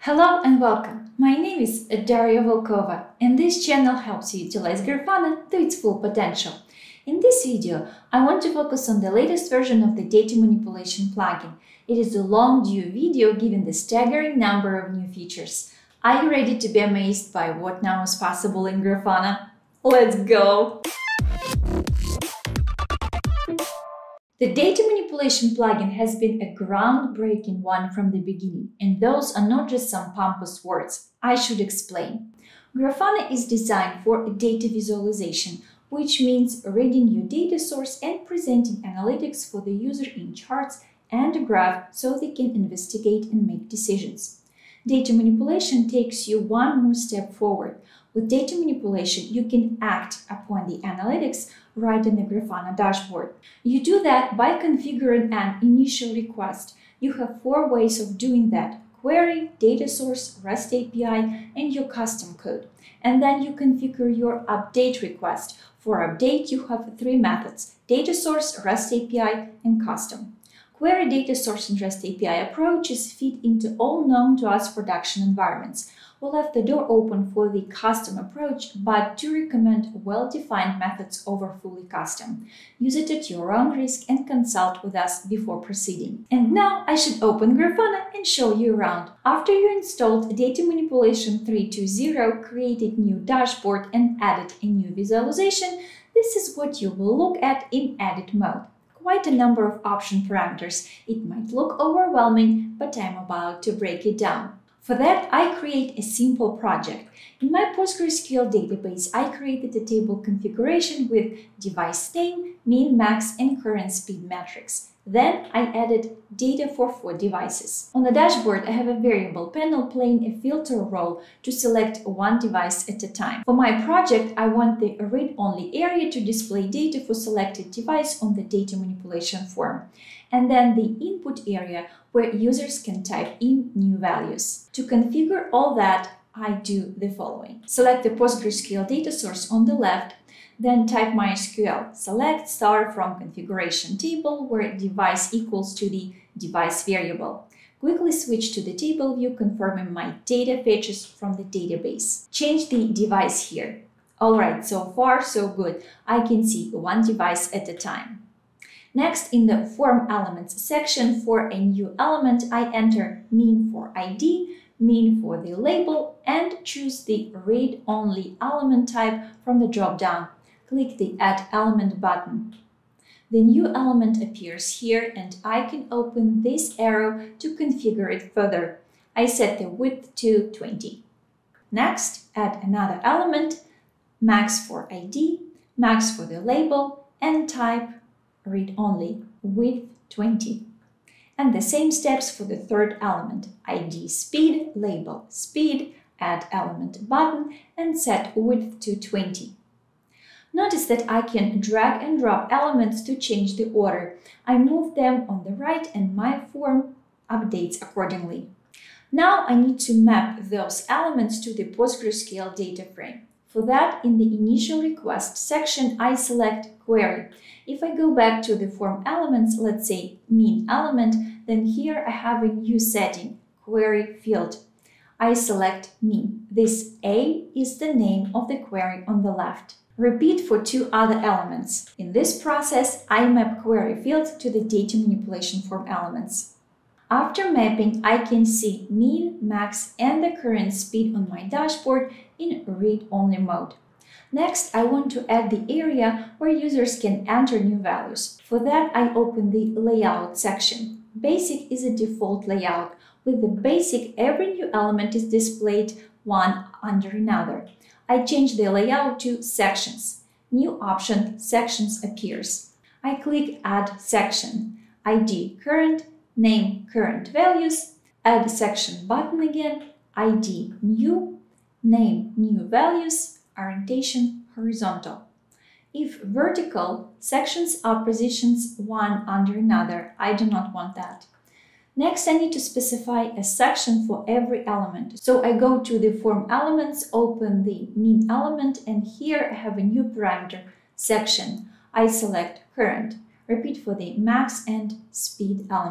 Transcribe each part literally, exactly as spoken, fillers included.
Hello and welcome. My name is Daria Volkova, and this channel helps you utilize Grafana to its full potential. In this video, I want to focus on the latest version of the data manipulation plugin. It is a long-due video given the staggering number of new features. Are you ready to be amazed by what now is possible in Grafana? Let's go! The data manipulation plugin has been a groundbreaking one from the beginning, and those are not just some pompous words. I should explain. Grafana is designed for data visualization, which means reading your data source and presenting analytics for the user in charts and a graph so they can investigate and make decisions. Data manipulation takes you one more step forward. With data manipulation, you can act upon the analytics right in the Grafana dashboard. You do that by configuring an initial request. You have four ways of doing that: query, data source, REST A P I, and your custom code. And then you configure your update request. For update, you have three methods: data source, REST A P I, and custom. Query, data source, and REST A P I approaches fit into all known to us production environments. We left the door open for the custom approach, but do recommend well-defined methods over fully custom. Use it at your own risk and consult with us before proceeding. And now I should open Grafana and show you around. After you installed Data Manipulation three point two zero, created new dashboard and added a new visualization, this is what you will look at in edit mode. Quite a number of option parameters. It might look overwhelming, but I'm about to break it down. For that, I create a simple project. In my PostgreSQL database, I created a table configuration with device name, min, max, and current speed metrics. Then I added data for four devices. On the dashboard, I have a variable panel playing a filter role to select one device at a time. For my project, I want the read-only area to display data for selected device on the data manipulation form, and then the input area where users can type in new values. To configure all that, I do the following. Select the PostgreSQL data source on the left, then type MySQL. Select star from configuration table where device equals to the device variable. Quickly switch to the table view, confirming my data fetches from the database. Change the device here. Alright, so far so good. I can see one device at a time. Next, in the Form Elements section, for a new element, I enter min for I D, min for the label, and choose the read-only element type from the drop-down. Click the Add Element button. The new element appears here, and I can open this arrow to configure it further. I set the width to twenty. Next, add another element, max for I D, max for the label, and type read-only, width twenty. And the same steps for the third element, I D speed, label speed, add element button, and set width to twenty. Notice that I can drag and drop elements to change the order. I move them on the right and my form updates accordingly. Now I need to map those elements to the PostgreSQL data frame. For that, in the initial request section, I select query. If I go back to the form elements, let's say min element, then here I have a new setting, query field. I select min. This A is the name of the query on the left. Repeat for two other elements. In this process, I map query field to the data manipulation form elements. After mapping, I can see min, max, and the current speed on my dashboard in read-only mode. Next, I want to add the area where users can enter new values. For that, I open the Layout section. Basic is a default layout. With the basic, every new element is displayed one under another. I change the layout to Sections. New option, Sections, appears. I click Add Section. I D current, name current values, Add Section button again, I D new, name new values, orientation horizontal. If vertical, sections are positions one under another. I do not want that. Next, I need to specify a section for every element. So I go to the form elements, open the min element, and here I have a new parameter, section. I select current. Repeat for the max and speed element.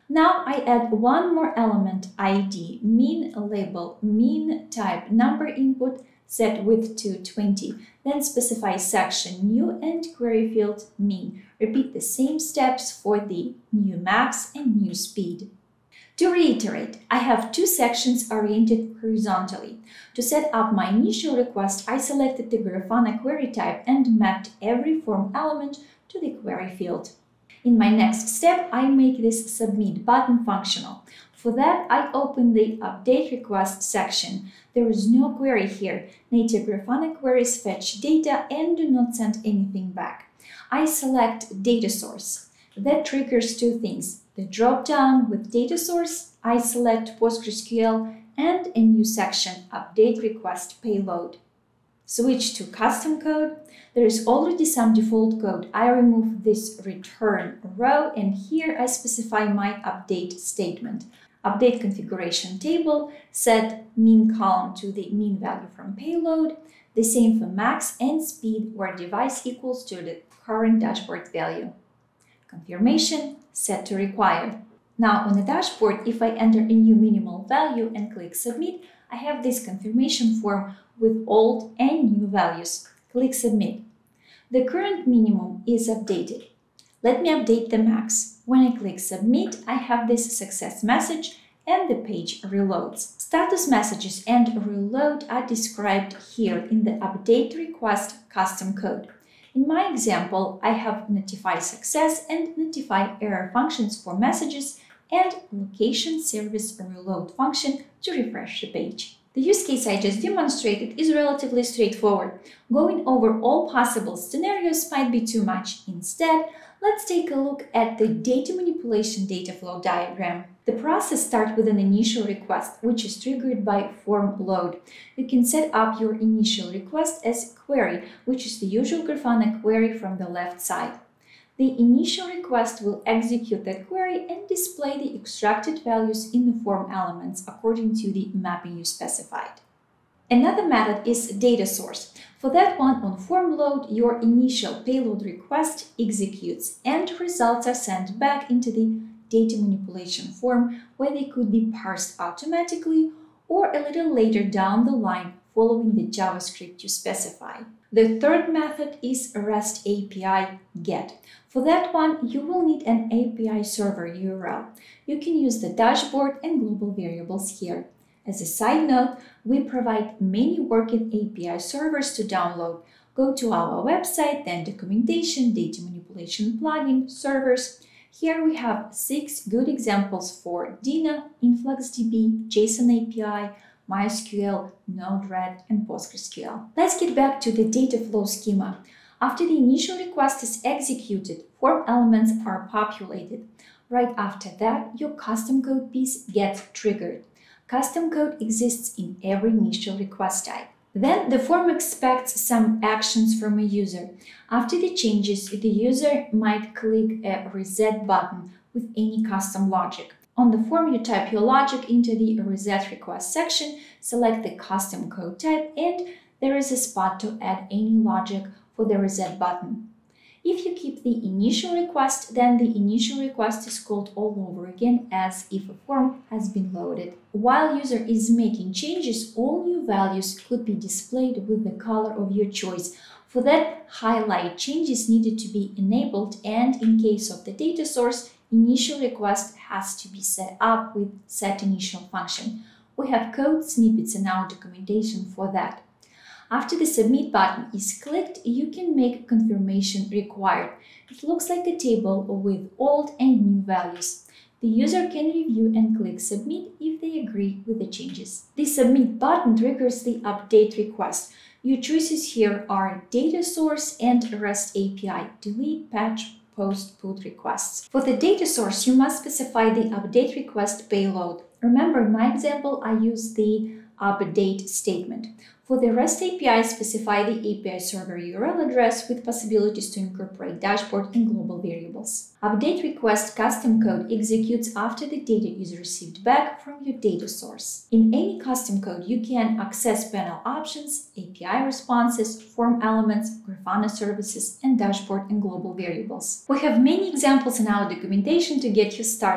Now I add one more element, I D, mean label, mean type, number input, set width to twenty, then specify section new and query field mean. Repeat the same steps for the new max and new speed. To reiterate, I have two sections oriented horizontally. To set up my initial request, I selected the Grafana query type and mapped every form element to the query field. In my next step, I make this submit button functional. For that, I open the update request section. There is no query here. Native Grafana queries fetch data and do not send anything back. I select data source. That triggers two things. The drop-down with data source, I select PostgreSQL and a new section, update request payload. Switch to custom code. There is already some default code. I remove this return row and here I specify my update statement. Update configuration table, set mean column to the mean value from payload, the same for max and speed where device equals to the current dashboard value. Confirmation, set to required. Now on the dashboard, if I enter a new minimal value and click submit, I have this confirmation form with old and new values. Click submit. The current minimum is updated. Let me update the max. When I click submit, I have this success message and the page reloads. Status messages and reload are described here in the update request custom code. In my example, I have notify success and notify error functions for messages and location service reload function to refresh the page. The use case I just demonstrated is relatively straightforward. Going over all possible scenarios might be too much. Instead, let's take a look at the data manipulation data flow diagram. The process starts with an initial request, which is triggered by form load. You can set up your initial request as query, which is the usual Grafana query from the left side. The initial request will execute that query and display the extracted values in the form elements according to the mapping you specified. Another method is data source. For that one, on form load, your initial payload request executes and results are sent back into the data manipulation form where they could be parsed automatically or a little later down the line following the JavaScript you specify. The third method is REST A P I GET. For that one, you will need an A P I server U R L. You can use the dashboard and global variables here. As a side note, we provide many working A P I servers to download. Go to our website, then documentation, data manipulation plugin, servers. Here we have six good examples for Dina, InfluxDB, JSON A P I, MySQL, Node-RED, and PostgreSQL. Let's get back to the data flow schema. After the initial request is executed, form elements are populated. Right after that, your custom code piece gets triggered. Custom code exists in every initial request type. Then the form expects some actions from a user. After the changes, the user might click a reset button with any custom logic. On the form, you type your logic into the reset request section, select the custom code type, and there is a spot to add any logic for the reset button. If you keep the initial request, then the initial request is called all over again as if a form has been loaded. While user is making changes, all new values could be displayed with the color of your choice. For that, highlight changes needed to be enabled, and in case of the data source, initial request has to be set up with set initial function. We have code snippets in our documentation for that. After the submit button is clicked, you can make confirmation required. It looks like a table with old and new values. The user can review and click submit if they agree with the changes. The submit button triggers the update request. Your choices here are data source and REST A P I, delete, patch, post, put requests. For the data source, you must specify the update request payload. Remember, in my example, I use the update statement. For the REST A P I, specify the A P I server U R L address with possibilities to incorporate dashboard and global variables. Update request custom code executes after the data is received back from your data source. In any custom code, you can access panel options, A P I responses, form elements, Grafana services, and dashboard and global variables. We have many examples in our documentation to get you started.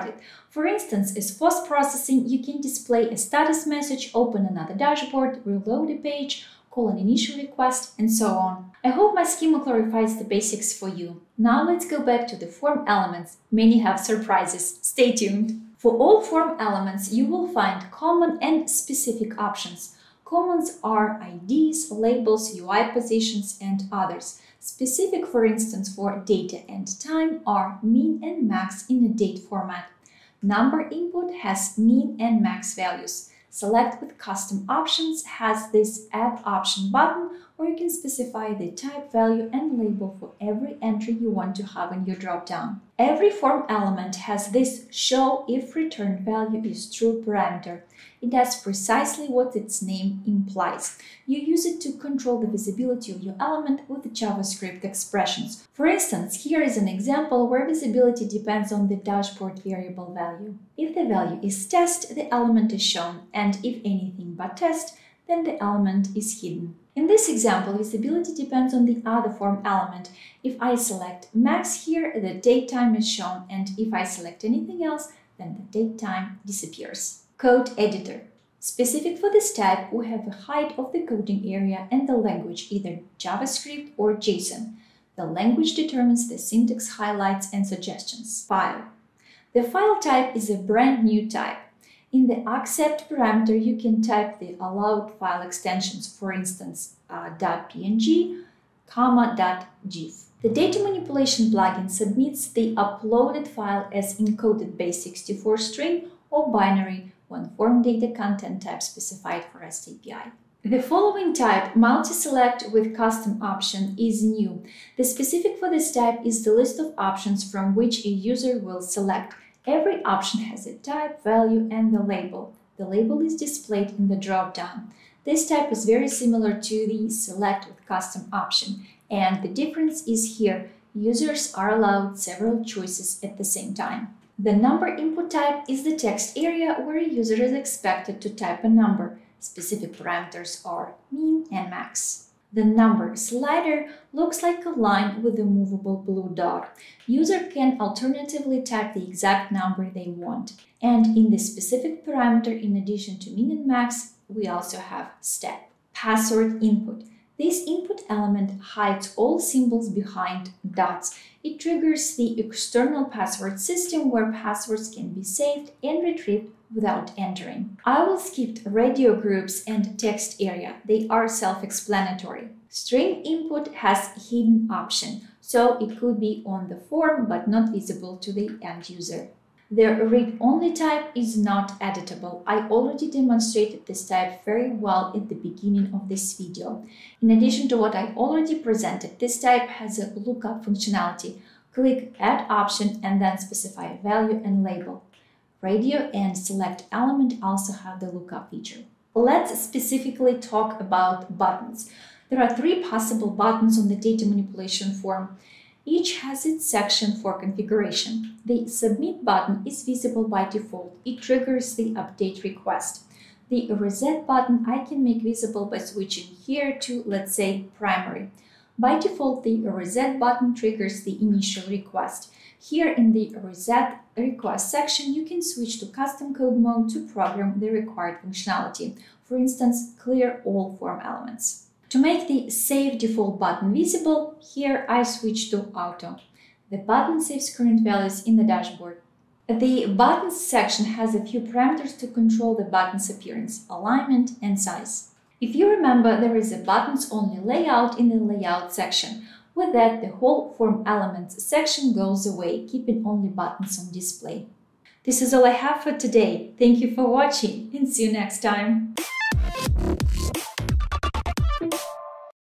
For instance, as post-processing, you can display a status message, open another dashboard, reload a page, call an initial request, and so on. I hope my schema clarifies the basics for you. Now let's go back to the form elements. Many have surprises. Stay tuned. For all form elements, you will find common and specific options. Commons are I Ds, labels, U I positions, and others. Specific, for instance, for data and time are min and max in a date format. Number input has min and max values. Select with custom options has this add option button, or you can specify the type, value, and label for every entry you want to have in your dropdown. Every form element has this show if return value is true parameter. It does precisely what its name implies. You use it to control the visibility of your element with JavaScript expressions. For instance, here is an example where visibility depends on the dashboard variable value. If the value is test, the element is shown, and if anything but test, then the element is hidden. In this example, visibility depends on the other form element. If I select max here, the date time is shown, and if I select anything else, then the date time disappears. Code editor. Specific for this type, we have the height of the coding area and the language, either JavaScript or JSON. The language determines the syntax, highlights, and suggestions. File. The file type is a brand new type. In the accept parameter, you can type the allowed file extensions, for instance, uh, .png, comma, .gif. The data manipulation plugin submits the uploaded file as encoded base sixty-four string or binary when form data content type specified for REST A P I. The following type, multi-select with custom option, is new. The specific for this type is the list of options from which a user will select. Every option has a type, value, and the label. The label is displayed in the dropdown. This type is very similar to the select with custom option, and the difference is here. Users are allowed several choices at the same time. The number input type is the text area where a user is expected to type a number. Specific parameters are min and max. The number slider looks like a line with a movable blue dot. User can alternatively type the exact number they want. And in the specific parameter, in addition to min and max, we also have step. Password input. This input element hides all symbols behind dots. It triggers the external password system where passwords can be saved and retrieved without entering. I will skip radio groups and text area. They are self-explanatory. String input has hidden option, so it could be on the form but not visible to the end user. The read-only type is not editable. I already demonstrated this type very well at the beginning of this video. In addition to what I already presented, this type has a lookup functionality. Click Add option and then specify a value and label. Radio and select element also have the lookup feature. Let's specifically talk about buttons. There are three possible buttons on the data manipulation form. Each has its section for configuration. The Submit button is visible by default. It triggers the update request. The Reset button I can make visible by switching here to, let's say, primary. By default, the Reset button triggers the initial request. Here in the Reset request section, you can switch to custom code mode to program the required functionality. For instance, clear all form elements. To make the Save Default button visible, here I switch to Auto. The button saves current values in the dashboard. The Buttons section has a few parameters to control the button's appearance, alignment, and size. If you remember, there is a buttons-only layout in the Layout section. With that, the whole Form Elements section goes away, keeping only buttons on display. This is all I have for today. Thank you for watching, and see you next time!